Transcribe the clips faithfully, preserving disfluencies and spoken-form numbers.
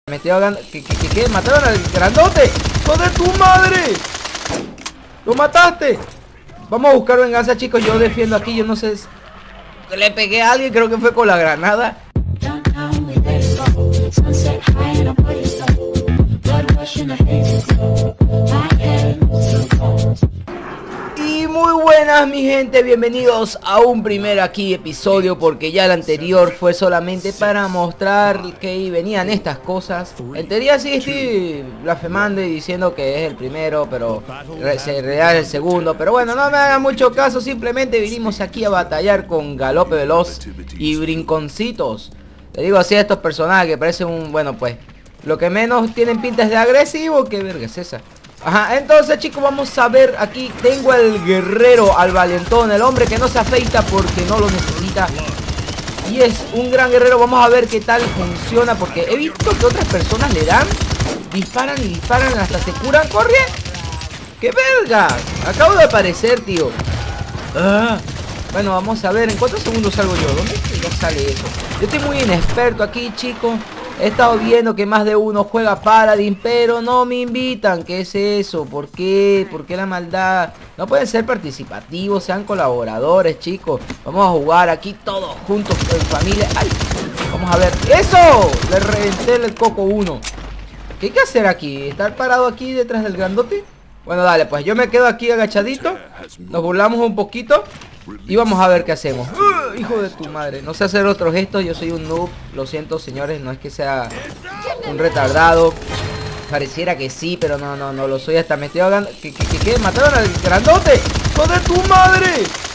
Me estoy ahogando. ¿Qué, qué, qué, qué? ¿Mataron al grandote? ¡Hijo de tu madre! ¡Lo mataste! Vamos a buscar venganza, chicos. Yo defiendo aquí. Yo no sé si... Le pegué a alguien. Creo que fue con la granada. Y muy buenas mi gente, bienvenidos a un primer aquí episodio, porque ya el anterior fue solamente para mostrar que venían estas cosas. En teoría sí estoy blasfemando y diciendo que es el primero, pero se real el segundo. Pero bueno, no me hagan mucho caso, simplemente vinimos aquí a batallar con Galope Veloz y Brinconcitos. Le digo así a estos personajes que parecen un... bueno pues, lo que menos tienen pinta es de agresivo. ¿Qué verga es esa? Ajá, entonces chicos, vamos a ver. Aquí tengo al guerrero, al valentón, el hombre que no se afeita porque no lo necesita. Y es un gran guerrero. Vamos a ver qué tal funciona, porque he visto que otras personas le dan, disparan y disparan hasta se curan. ¡Corre! ¡Qué verga! Acabo de aparecer, tío. Ah, bueno, vamos a ver en cuántos segundos salgo yo. ¿Dónde ya sale eso? Yo estoy muy inexperto aquí, chicos. He estado viendo que más de uno juega Paladin, pero no me invitan. ¿Qué es eso? ¿Por qué? ¿Por qué la maldad? No pueden ser participativos, sean colaboradores, chicos. Vamos a jugar aquí todos juntos en familia. ¡Ay! Vamos a ver. ¡Eso! Le reventé el coco uno. ¿Qué hay que hacer aquí? ¿Estar parado aquí detrás del grandote? Bueno, dale, pues yo me quedo aquí agachadito. Nos burlamos un poquito y vamos a ver qué hacemos. ¡Uh! Hijo de tu madre. No sé hacer otros gestos. Yo soy un noob. Lo siento, señores. No es que sea un retardado. Pareciera que sí, pero no, no, no lo soy. Hasta me estoy ahogando. ¿Qué, qué, qué, qué? ¿Mataron al grandote? ¡Hijo de tu madre!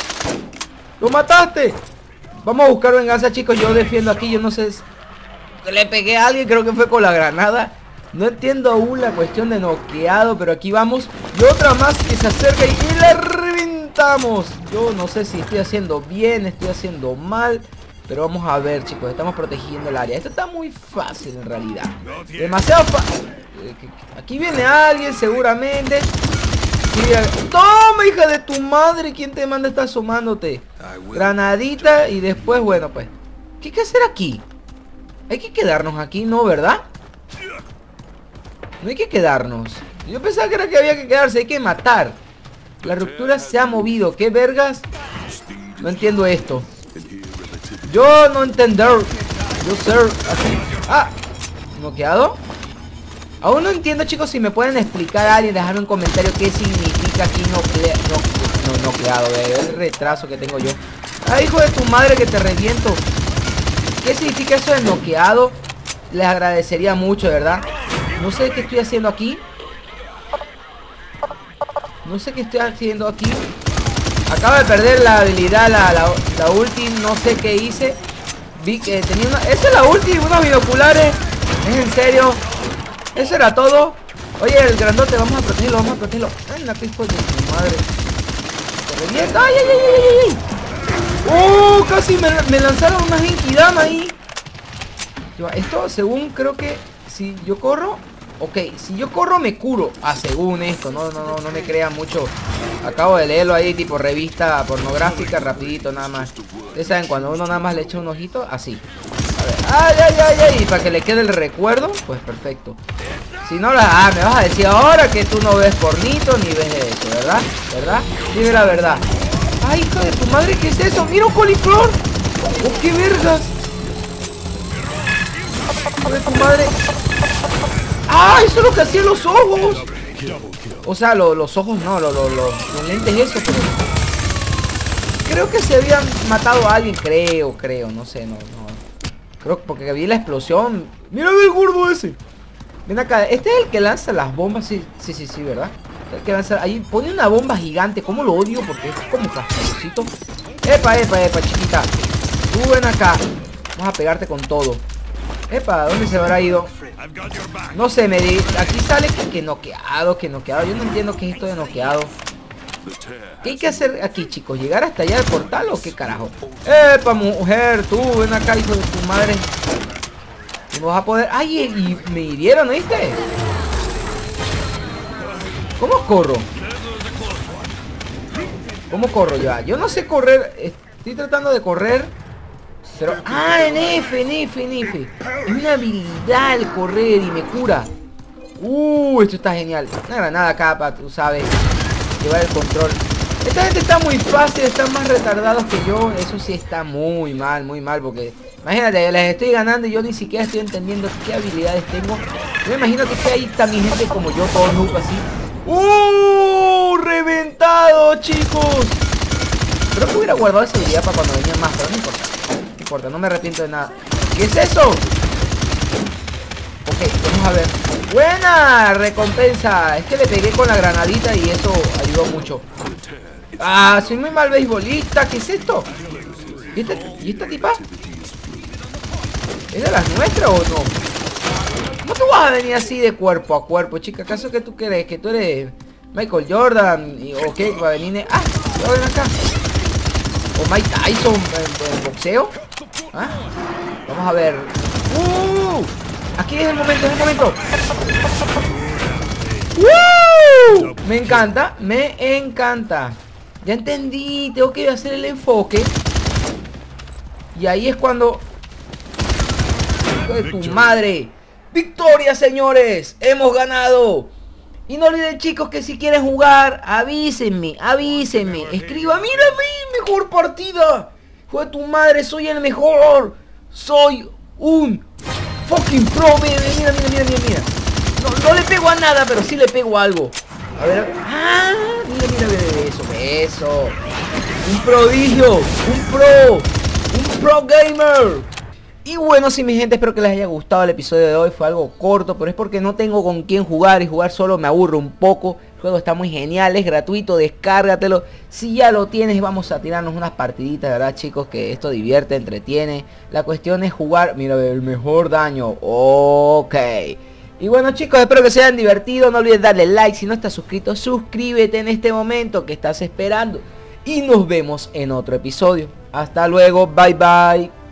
¡Lo mataste! Vamos a buscar venganza, chicos. Yo defiendo aquí. Yo no sé si... Le pegué a alguien. Creo que fue con la granada. No entiendo aún la cuestión de noqueado, pero aquí vamos. Y otra más que se acerca y, y le reventamos. Yo no sé si estoy haciendo bien, estoy haciendo mal, pero vamos a ver, chicos. Estamos protegiendo el área. Esto está muy fácil en realidad. Demasiado fácil. Aquí viene alguien seguramente. Toma, hija de tu madre. ¿Quién te manda a estar asomándote? Granadita y después, bueno, pues ¿qué hay que hacer aquí? Hay que quedarnos aquí, ¿no? ¿Verdad? No hay que quedarnos. Yo pensaba que era que había que quedarse. Hay que matar. La ruptura se ha movido. ¿Qué vergas? No entiendo esto. Yo no entender. Yo ser así. Ah, ¿noqueado? Aún no entiendo, chicos. Si me pueden explicar a alguien, dejar un comentario qué significa aquí noquea, no, no, noqueado. Eh, el retraso que tengo yo. Ay, hijo de tu madre, que te reviento. ¿Qué significa eso de noqueado? Les agradecería mucho, de verdad. No sé qué estoy haciendo aquí. No sé qué estoy haciendo aquí. Acabo de perder la habilidad, la, la, la ulti. No sé qué hice. Vi que tenía una... esa es la ulti, unos binoculares. ¿Es en serio? Eso era todo. Oye, el grandote, vamos a protegerlo, vamos a protegerlo. Ay, la que hijo de tu madre. Se revienta. ¡Ay, ay, ay, ay, ay! ¡Oh! Casi me, me lanzaron una Genkidama ahí. Esto, según creo que... si yo corro... ok, si yo corro me curo. Ah, según esto, no, no, no, no me crean mucho. Acabo de leerlo ahí, tipo revista pornográfica, rapidito nada más. Ustedes saben, cuando uno nada más le echa un ojito, así. A ver, ay, ay, ay, ay, y para que le quede el recuerdo, pues perfecto. Si no, la, ah, me vas a decir ahora que tú no ves pornito ni ves eso, ¿verdad? ¿Verdad? Dime la verdad. Ay, hijo de tu madre, ¿qué es eso? Mira un coliflor. Oh, qué vergas. Hijo de tu madre. ¡Ah! Eso es lo que hacían los ojos. O sea, lo, los ojos no, lo, lo, lo, los lentes eso, pero... creo que se habían matado a alguien, creo, creo, no sé, no, no. Creo que porque vi la explosión. Mira el gordo ese. Ven acá, este es el que lanza las bombas, sí, sí, sí, sí, ¿verdad? El que lanza, ahí pone una bomba gigante, ¿cómo lo odio? Porque es como castorcito. Epa, epa, epa, chiquita. Tú ven acá. Vamos a pegarte con todo. Epa, ¿dónde se habrá ido? No sé, me di... aquí sale que, que noqueado, que noqueado. Yo no entiendo qué es esto de noqueado. ¿Qué hay que hacer aquí, chicos? ¿Llegar hasta allá del portal o qué carajo? Epa, mujer, tú, ven acá, hijo de tu madre. No vas a poder... ay, y me hirieron, ¿viste? ¿Cómo corro? ¿Cómo corro ya? Yo no sé correr. Estoy tratando de correr. Pero, ah, en F, en F, en F. Es una habilidad el correr y me cura. Uh, esto está genial. Una granada acá para, tú sabes, llevar el control. Esta gente está muy fácil, están más retardados que yo. Eso sí está muy mal, muy mal. Porque, imagínate, les estoy ganando y yo ni siquiera estoy entendiendo qué habilidades tengo. Yo me imagino que ahí está mi gente como yo, todo noob así. ¡Uh! ¡Reventado, chicos! Creo que hubiera guardado esa habilidad para cuando venían más, pero no importa. No importa, no me arrepiento de nada. ¿Qué es eso? Ok, vamos a ver. ¡Buena recompensa! Es que le pegué con la granadita y eso ayudó mucho. Ah, soy muy mal beisbolista. ¿Qué es esto? ¿Y esta, ¿y esta tipa? ¿Es de las nuestras o no? ¿Cómo tú vas a venir así de cuerpo a cuerpo, chica? ¿Acaso que tú crees que tú eres Michael Jordan? Y, ¿o qué? Va a venir... ¡Ah! ven acá. ¿O Mike Tyson en, en boxeo? ¿Ah? Vamos a ver. ¡Uh! Aquí es el momento, es el momento. ¡Uh! Me encanta, me encanta. Ya entendí, tengo que hacer el enfoque. Y ahí es cuando... ¡Hijo de tu madre! ¡Victoria, señores! ¡Hemos ganado! Y no olviden, chicos, que si quieren jugar, avísenme, avísenme. Escriba, mírame, mejor partida. ¡Hijo de tu madre, soy el mejor! Soy un fucking pro. Mira, mira, mira, mira, mira, mira. No, no le pego a nada, pero sí le pego a algo. A ver, ah, mira, mira, mira, eso, eso. Un prodigio, un pro, un pro gamer. Y bueno, sí, mi gente, espero que les haya gustado el episodio de hoy. Fue algo corto, pero es porque no tengo con quién jugar y jugar solo me aburre un poco. El juego está muy genial, es gratuito, descárgatelo. Si ya lo tienes, vamos a tirarnos unas partiditas, ¿verdad, chicos? Que esto divierte, entretiene. La cuestión es jugar, mira, el mejor daño. Ok. Y bueno, chicos, espero que se hayan divertido. No olvides darle like. Si no estás suscrito, suscríbete en este momento que estás esperando. Y nos vemos en otro episodio. Hasta luego, bye bye.